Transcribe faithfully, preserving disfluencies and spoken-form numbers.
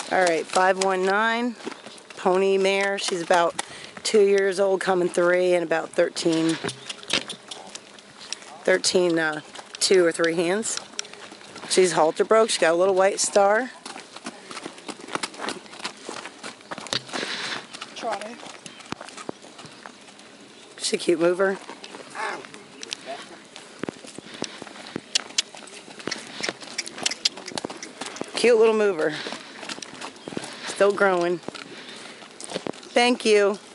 Alright, five one nine, pony mare. She's about two years old, coming three, and about thirteen, thirteen uh, two or three hands. She's halter broke. She's got a little white star. Trotter. She's a cute mover. Cute little mover. Still growing. Thank you.